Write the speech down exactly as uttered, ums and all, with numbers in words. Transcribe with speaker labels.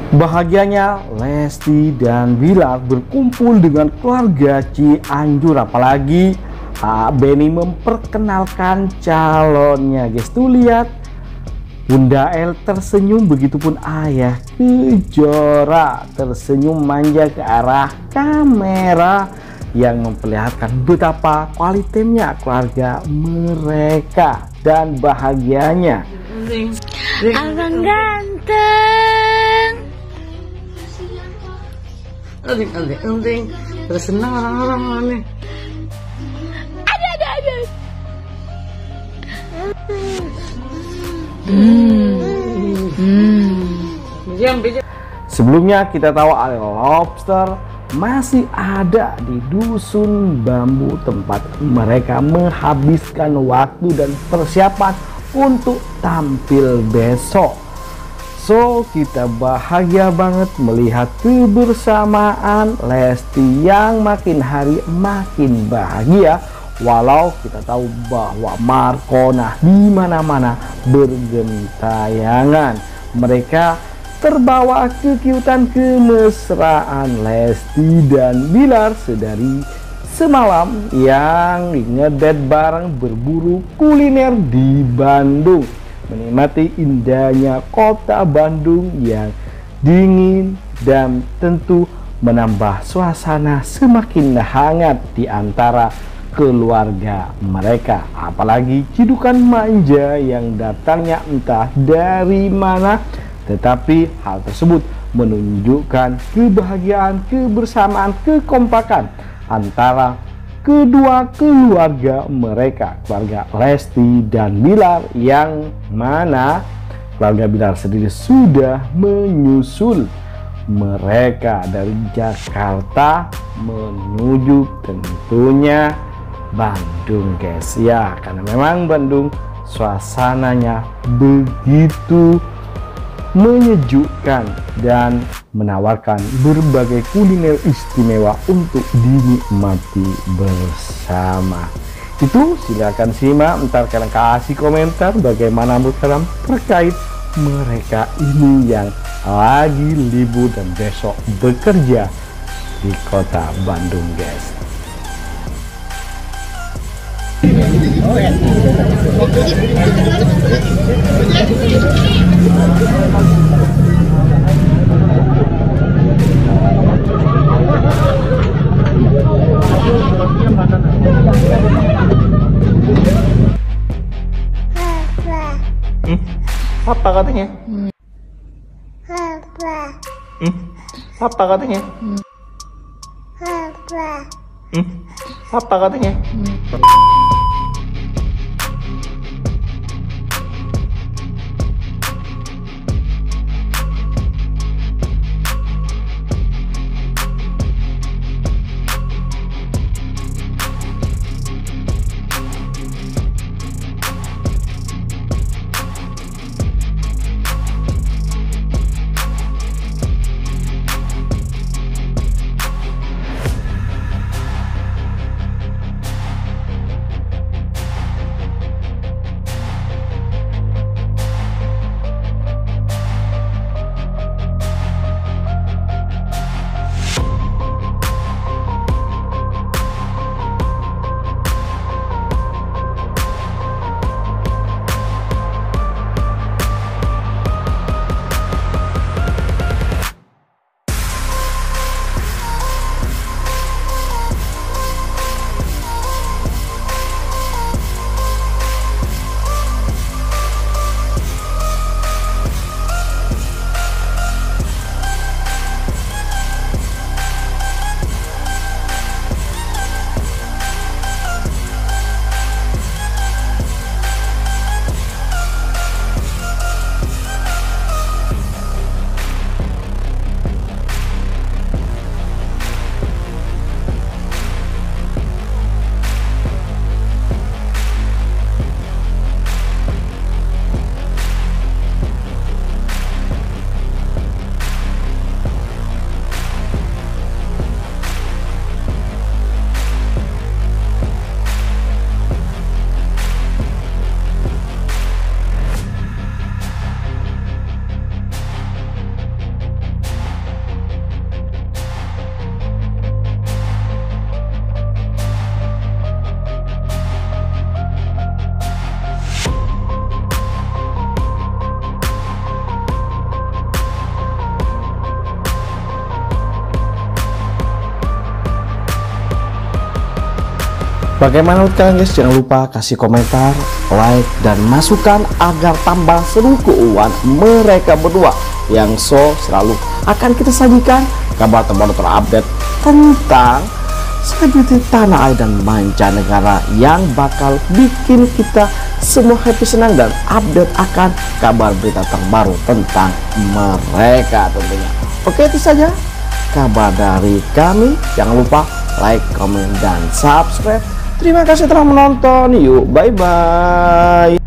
Speaker 1: Bahagianya Lesti dan Bilar berkumpul dengan keluarga Cianjur, apalagi ah, Benny memperkenalkan calonnya. Guys, tuh lihat Bunda El tersenyum, begitupun Ayah Kejora tersenyum manja ke arah kamera yang memperlihatkan betapa kualitasnya keluarga mereka dan bahagianya.
Speaker 2: Abang ganteng.
Speaker 3: Adik, adik, adik, tersenang orang-orang aneh.
Speaker 2: Ada, ada, ada. Hmm. Hmm.
Speaker 1: Sebelumnya kita tahu Ariel Lobster masih ada di dusun bambu, tempat mereka menghabiskan waktu dan persiapan untuk tampil besok. So, kita bahagia banget melihat kebersamaan Lesti yang makin hari makin bahagia, walau kita tahu bahwa Markona di mana-mana bergentayangan. Mereka terbawa kekiutan kemesraan Lesti dan Bilar sedari semalam yang ngedate bareng berburu kuliner di Bandung, menikmati indahnya kota Bandung yang dingin dan tentu menambah suasana semakin hangat di antara keluarga mereka. Apalagi cidukan manja yang datangnya entah dari mana, tetapi hal tersebut menunjukkan kebahagiaan, kebersamaan, kekompakan antara kedua keluarga mereka, keluarga Lesti dan Bilar, yang mana keluarga Bilar sendiri sudah menyusul mereka dari Jakarta menuju tentunya Bandung, guys. Ya, karena memang Bandung suasananya begitu menyejukkan dan menawarkan berbagai kuliner istimewa untuk dinikmati bersama. Itu silakan simak, ntar kalian kasih komentar bagaimana menurut kalian terkait mereka ini yang lagi libur dan besok bekerja di kota Bandung, guys. Oh, ya. Hmm? Apa katanya? Hmm.
Speaker 2: Apa?
Speaker 1: Hmm? Apa katanya?
Speaker 2: Apa?
Speaker 1: Hmm? Apa katanya? Hmm. Bagaimana menurut kalian guys? Jangan lupa kasih komentar, like, dan masukan agar tambah seru keuangan mereka berdua yang so selalu akan kita sajikan kabar terbaru terupdate tentang selebriti tanah air dan mancanegara yang bakal bikin kita semua happy, senang, dan update akan kabar berita terbaru tentang mereka tentunya. Oke, itu saja kabar dari kami. Jangan lupa like, komen, dan subscribe. Terima kasih telah menonton. Yuk, bye-bye.